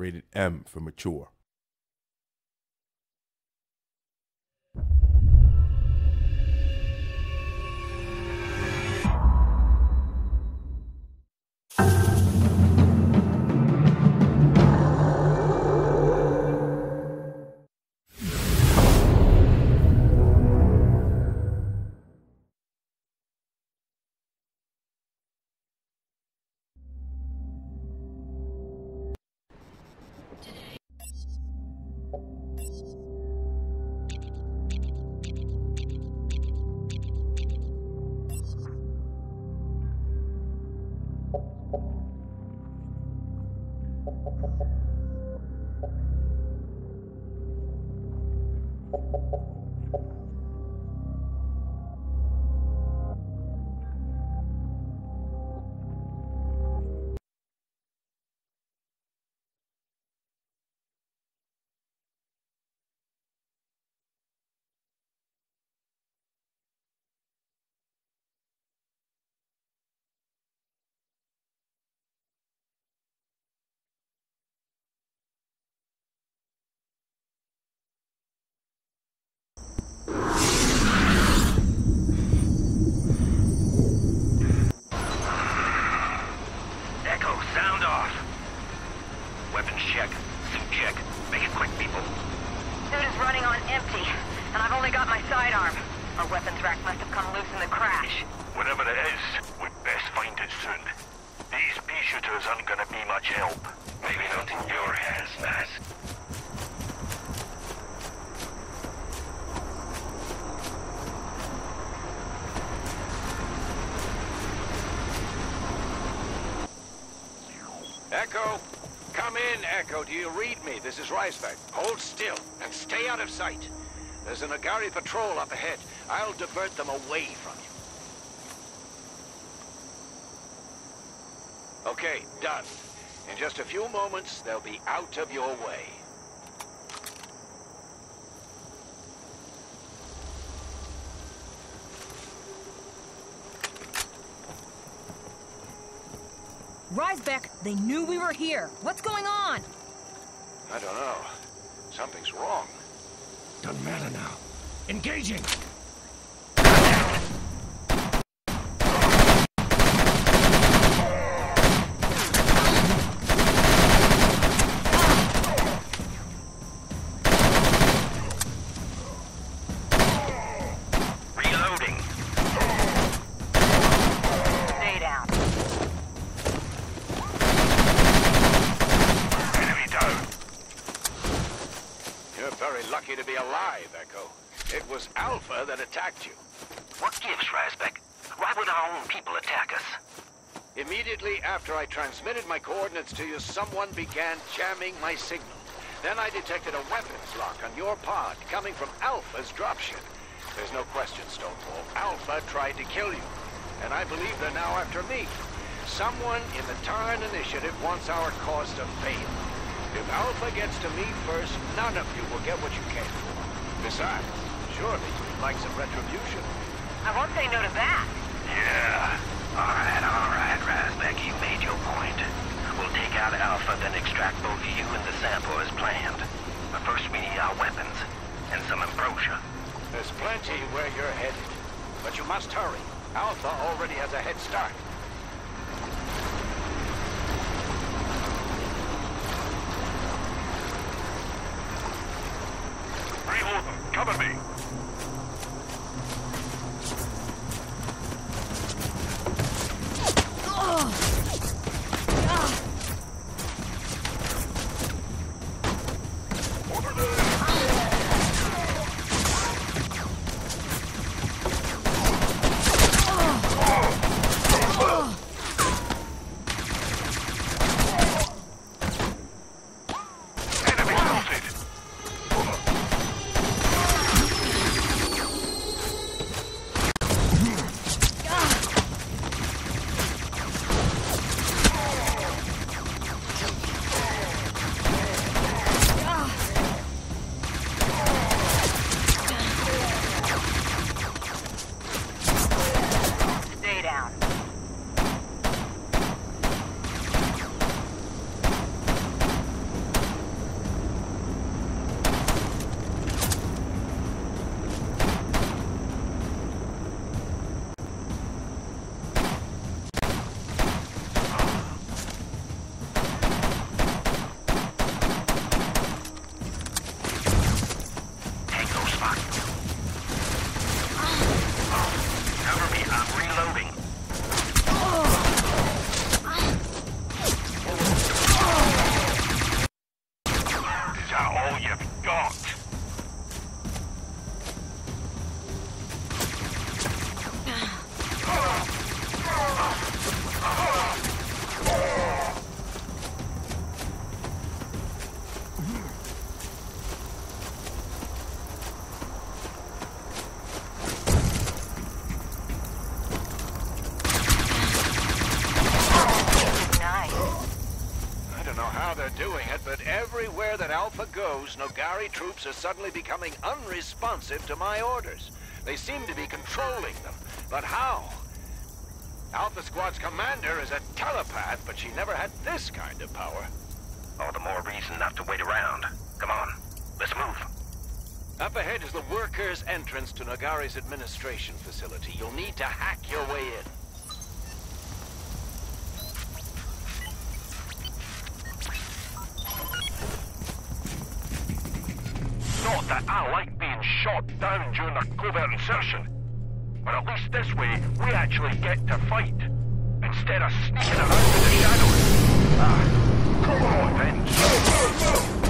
rated M for mature. Echo! Come in, Echo. Do you read me? This is Reisbeck. Hold still and stay out of sight. There's an Agari patrol up ahead. I'll divert them away from you. Okay, done. In just a few moments, they'll be out of your way. Reisbeck, they knew we were here. What's going on? I don't know. Something's wrong. Doesn't matter now. Engaging! That attacked you. What gives, Reisbeck? Why would our own people attack us? Immediately after I transmitted my coordinates to you, someone began jamming my signal. Then I detected a weapons lock on your pod coming from Alpha's dropship. There's no question, Stonewall. Alpha tried to kill you, and I believe they're now after me. Someone in the Tarn Initiative wants our cause to fail. If Alpha gets to me first, none of you will get what you came for. Besides, surely you'd like some retribution. I won't say no to that. Yeah. All right, Reisbeck, you made your point. We'll take out Alpha, then extract both you and the sample as planned. But first we need our weapons and some ambrosia. There's plenty where you're headed, but you must hurry. Alpha already has a head start. Reload them. Cover me. that all you've got? But everywhere that Alpha goes, Nogari troops are suddenly becoming unresponsive to my orders. They seem to be controlling them. But how? Alpha Squad's commander is a telepath, but she never had this kind of power. All the more reason not to wait around. Come on, let's move. Up ahead is the workers' entrance to Nogari's administration facility. You'll need to hack your way in. Not that I like being shot down during a covert insertion. But at least this way, we actually get to fight. Instead of sneaking around in the shadows. Come on then.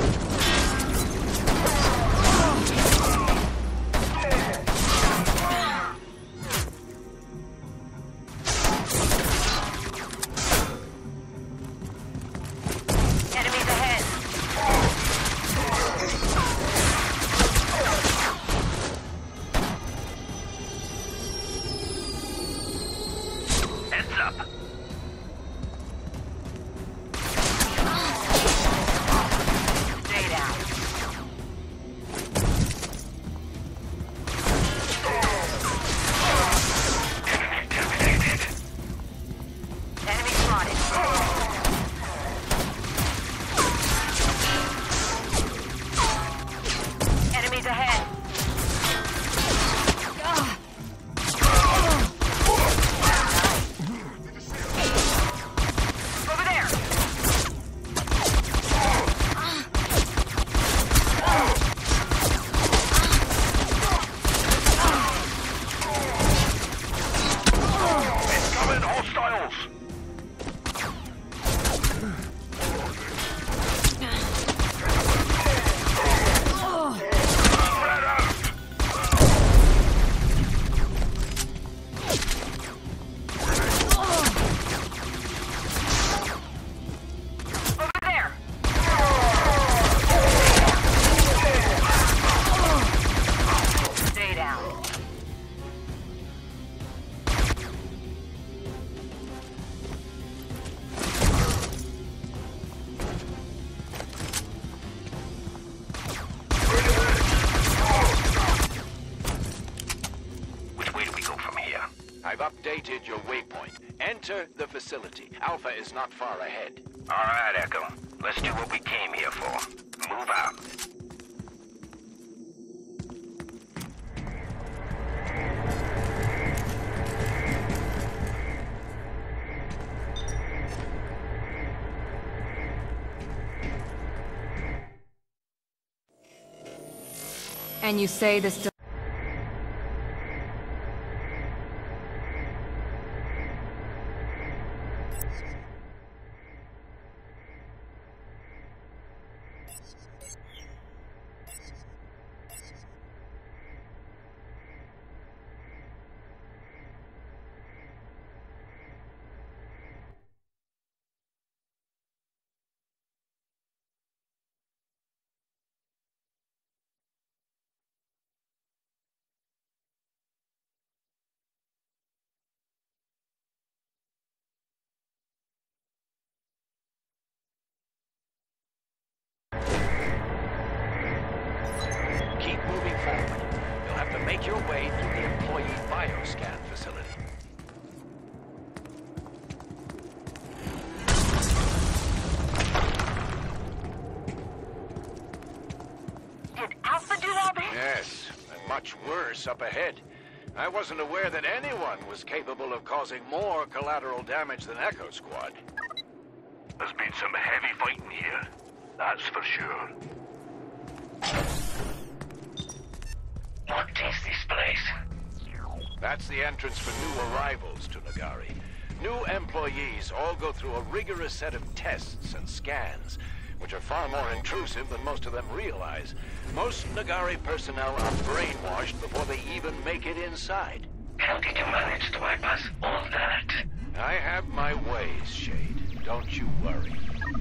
Updated your waypoint. Enter the facility. Alpha is not far ahead. All right, Echo. Let's do what we came here for. Move out. And you say this... Keep moving forward. You'll have to make your way through the employee bioscan facility. Did Alpha do all this? Yes, and much worse up ahead. I wasn't aware that anyone was capable of causing more collateral damage than Echo Squad. There's been some heavy fighting here. That's for sure. What is this place? That's the entrance for new arrivals to Nogari. New employees all go through a rigorous set of tests and scans. which are far more intrusive than most of them realize. Most Nagari personnel are brainwashed before they even make it inside. How did you manage to bypass all that? I have my ways, Shade. Don't you worry.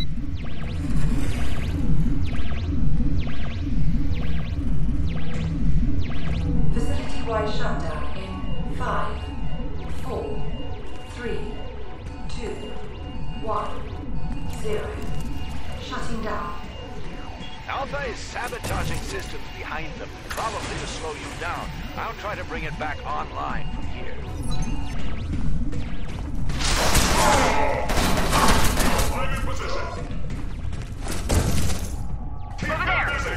Facility-wide shutdown in 5, 4, 3, 2, 1, 0. Shutting down. Alpha is sabotaging systems behind them, probably to slow you down. I'll try to bring it back online from here. I'm in position. Over there!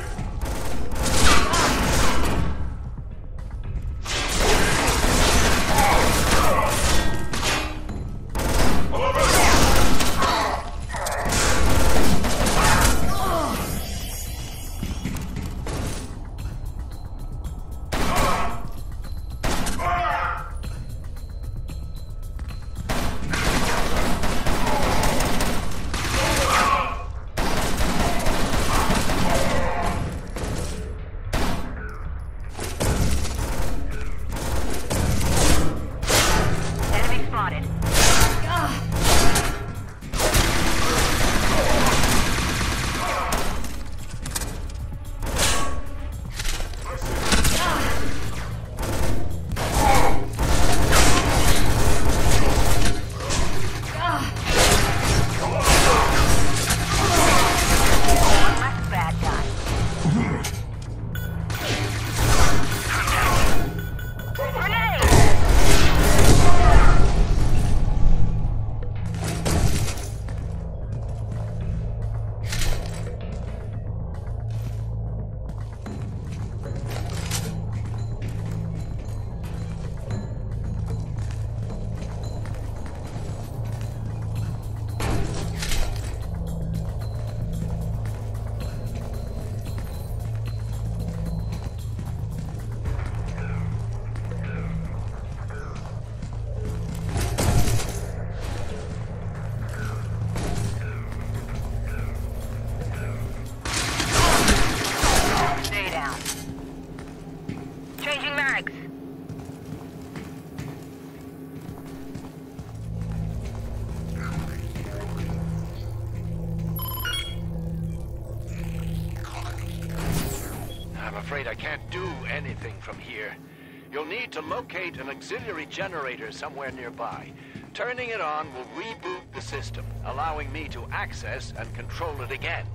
I can't do anything from here. You'll need to locate an auxiliary generator somewhere nearby. Turning it on will reboot the system, allowing me to access and control it again.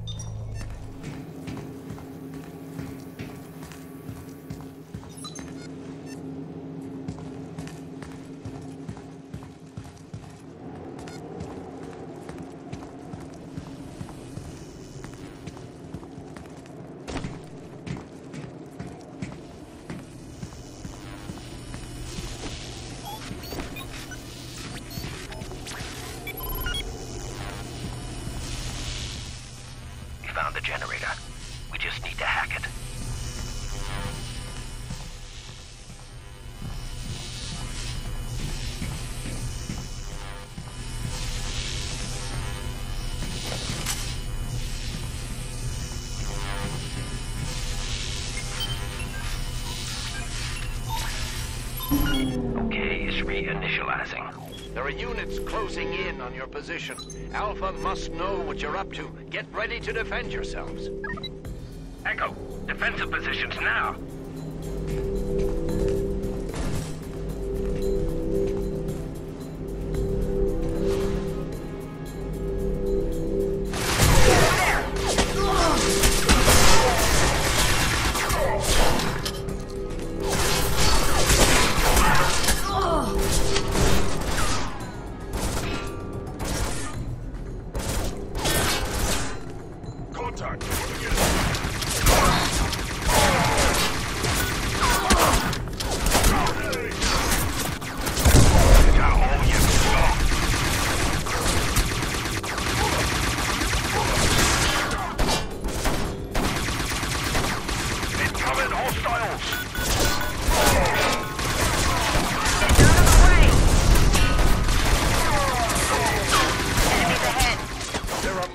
Found the generator. We just need to hack it. Okay, it's reinitializing. There are units closing in on your position. Alpha must know what you're up to. Get ready to defend yourselves. Echo, defensive positions now.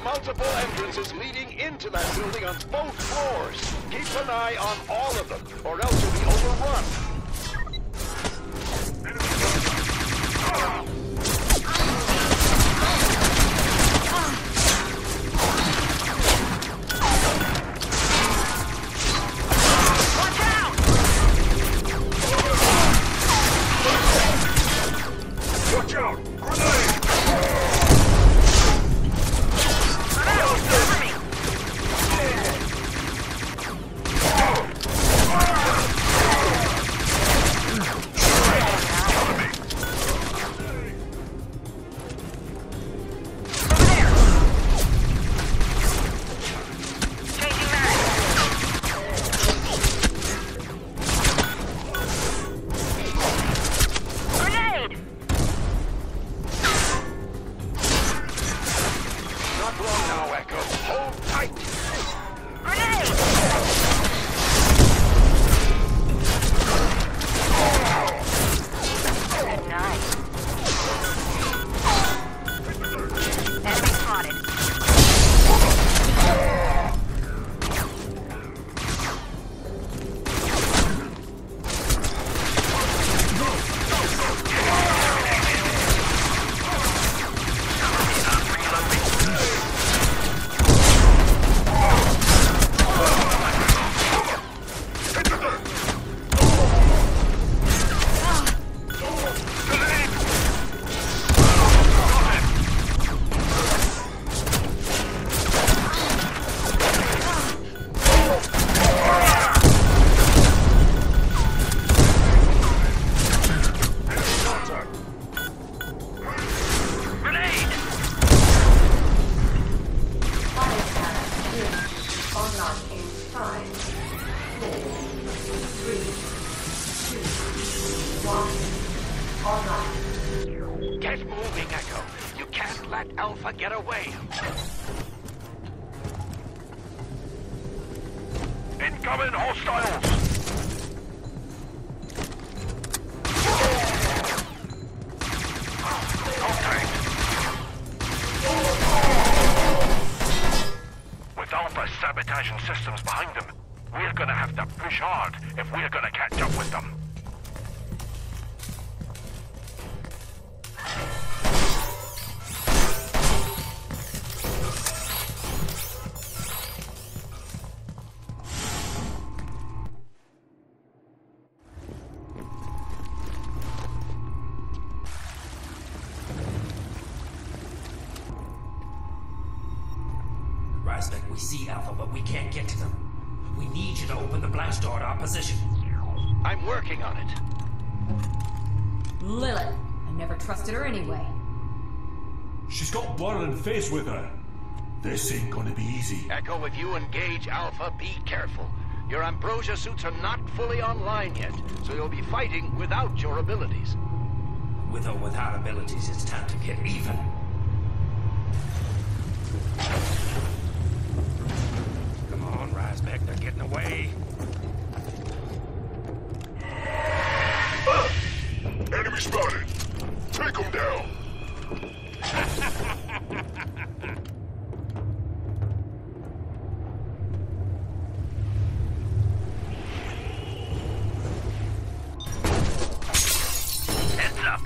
multiple entrances leading into that building on both floors. Keep an eye on all of them, or else you'll be overrun. Watch out! Grenade! Get moving, Echo. You can't let Alpha get away. Incoming hostiles! Contact! With Alpha sabotaging systems behind them, we're gonna have to push hard if we're gonna catch up with them. We see Alpha, but we can't get to them. We need you to open the blast door at our position. I'm working on it. Lilith. I never trusted her anyway. She's got blood and face with her. This ain't gonna be easy. Echo, if you engage Alpha, be careful. Your Ambrosia suits are not fully online yet, so you'll be fighting without your abilities. With or without abilities, it's time to get even. Come on, rise back, they're getting away. Enemy spotted! Take them down! Heads up.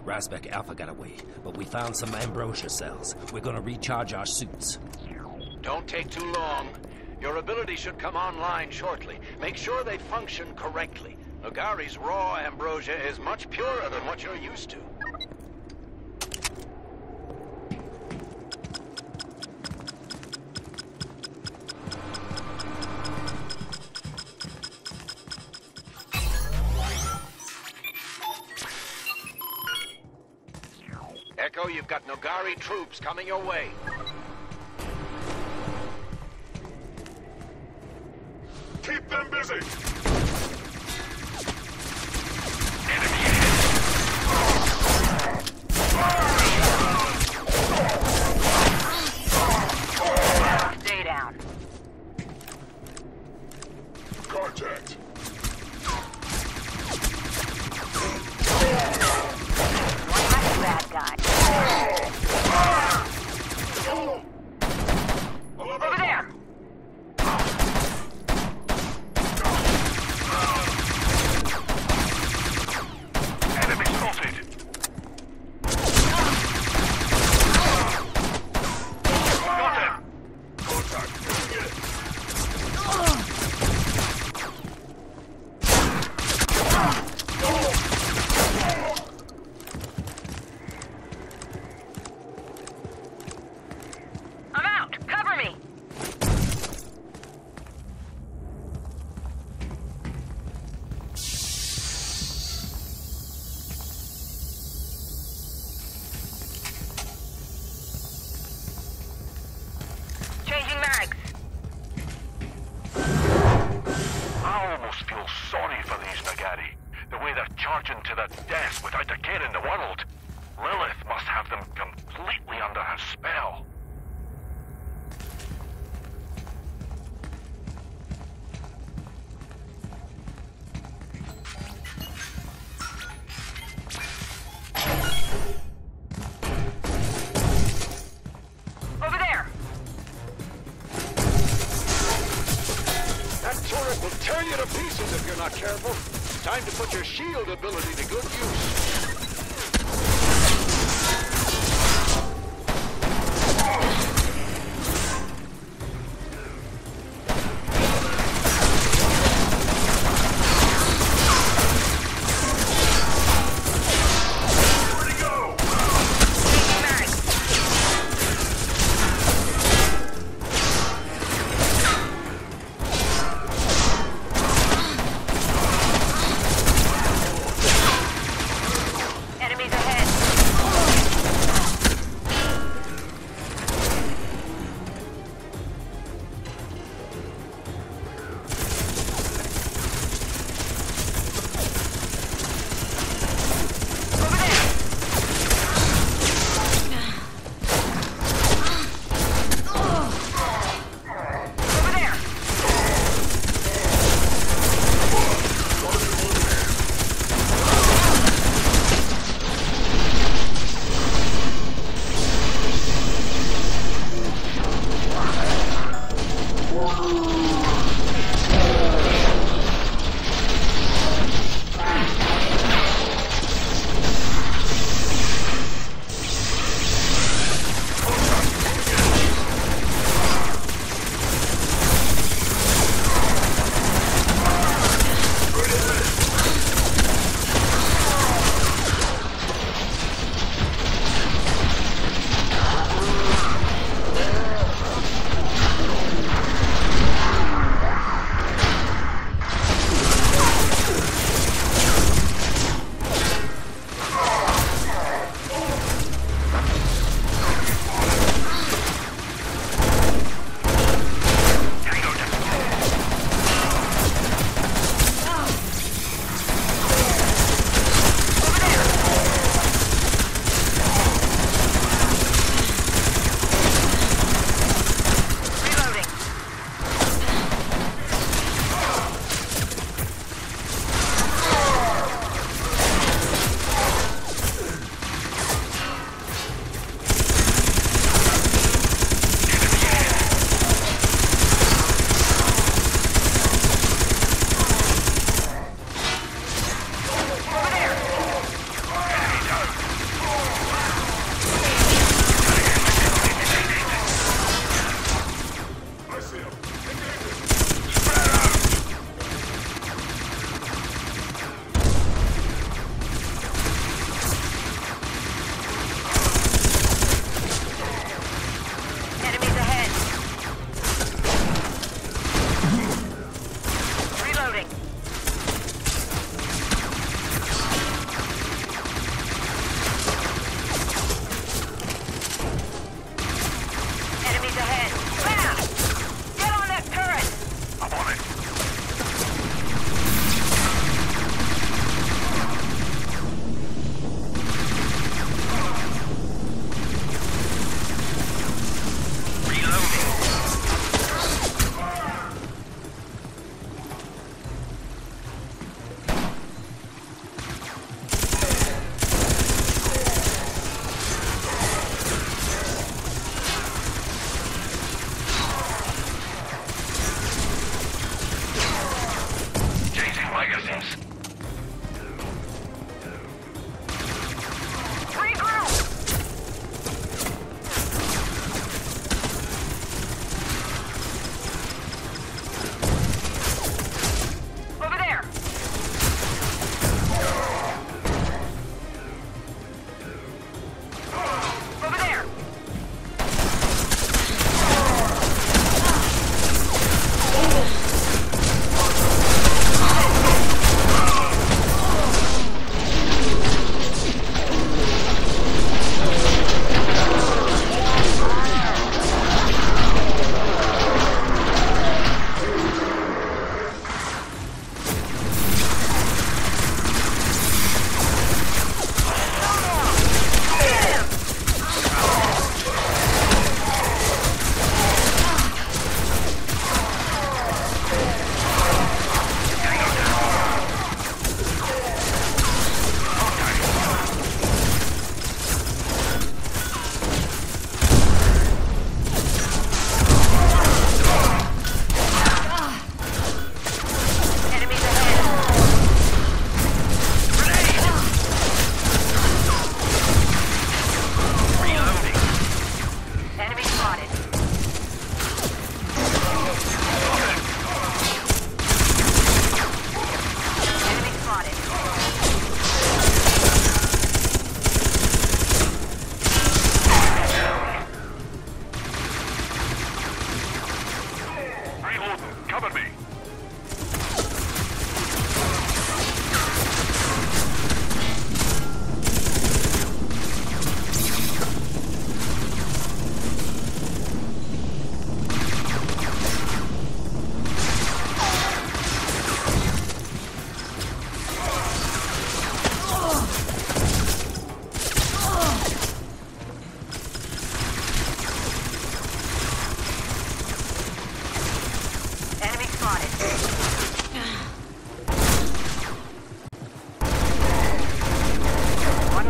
Razbek Alpha got away, but we found some ambrosia cells. We're gonna recharge our suits. Don't take too long. Your ability should come online shortly. Make sure they function correctly. Nogari's raw ambrosia is much purer than what you're used to. Echo, you've got Nogari troops coming your way. Keep them busy! Stay down. Contact! Bad guy. Over there. Enemy spotted. Got him. Contact! Get it! I'm out. Cover me. Changing mags. I almost feel sorry for these Nogari. The way they're charging to their death without a care in the world. Lilith must have them completely under her spell. Over there. That turret will tear you to pieces if you're not careful. Time to put your shield ability to good use.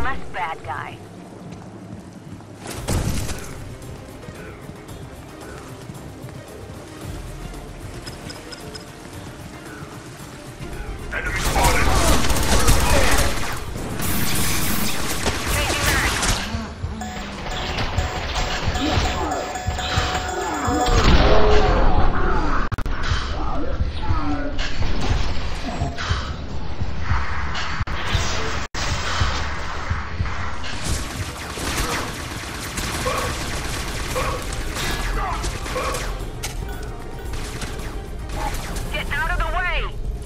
less bad guy. Enemy spotted! Get out of the way!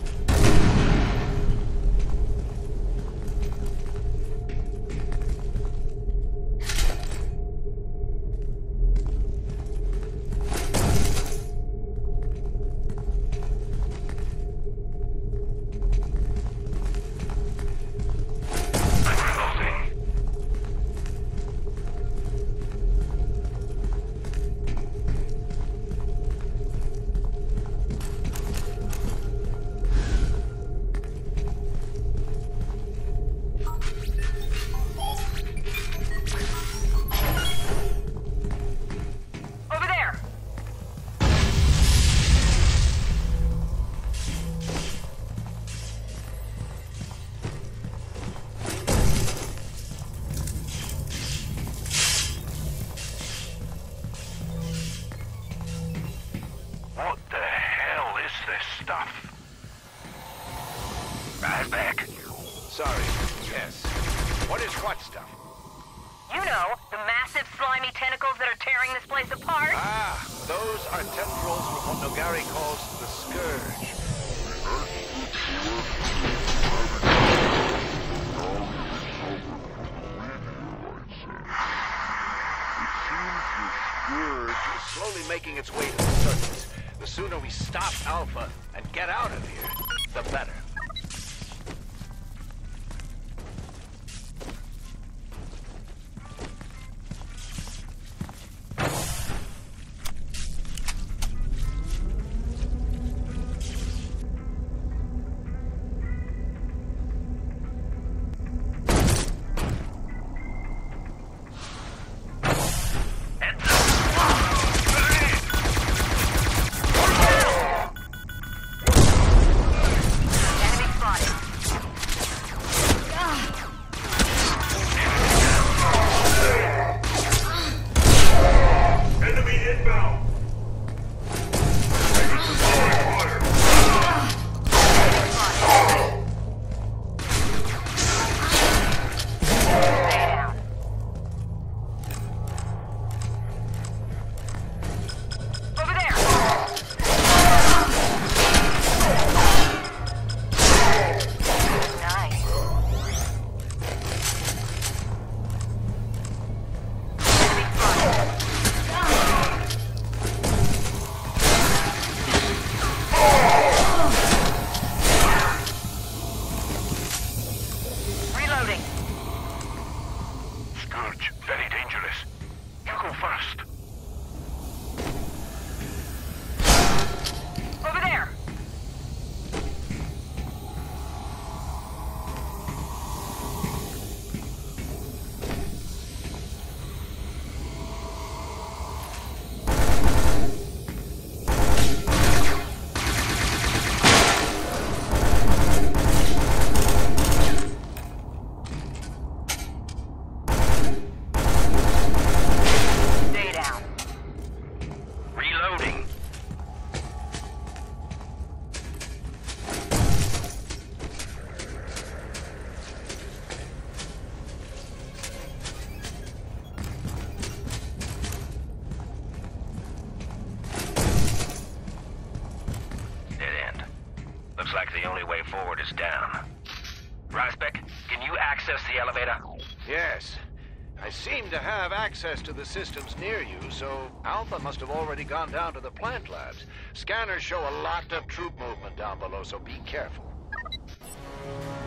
Over there! What the hell is this stuff? Razback. Sorry. Yes. What is what stuff? You know, the massive slimy tentacles that are tearing this place apart. Ah, those are tendrils from what Nogari calls the Scourge. Scourge is slowly making its way to the surface. The sooner we stop Alpha and get out of here, the better. Scourge, very dangerous. You go first. Over there! Stay down. Reloading. Dead end. Looks like the only way forward is down. Razback, can you access the elevator? Yes. I seem to have access to the systems near you, so Alpha must have already gone down to the plant labs. Scanners show a lot of troop movement down below, so be careful.